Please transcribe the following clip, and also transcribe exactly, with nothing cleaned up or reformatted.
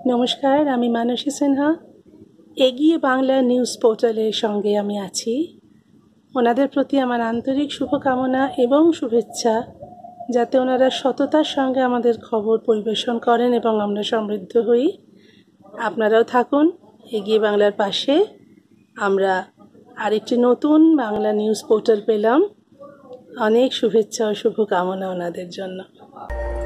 নমস্কার, আমি মানসী সিনহা। এগিয়ে বাংলা নিউজ পোর্টালের সঙ্গে আমি আছি। ওনাদের প্রতি আমার আন্তরিক শুভকামনা এবং শুভেচ্ছা, যাতে ওনারা সততার সঙ্গে আমাদের খবর পরিবেশন করেন এবং আমরা সমৃদ্ধ হই। আপনারাও থাকুন এগিয়ে বাংলার পাশে। আমরা আরেকটি নতুন বাংলা নিউজ পোর্টাল পেলাম। অনেক শুভেচ্ছা ও শুভকামনা ওনাদের জন্য।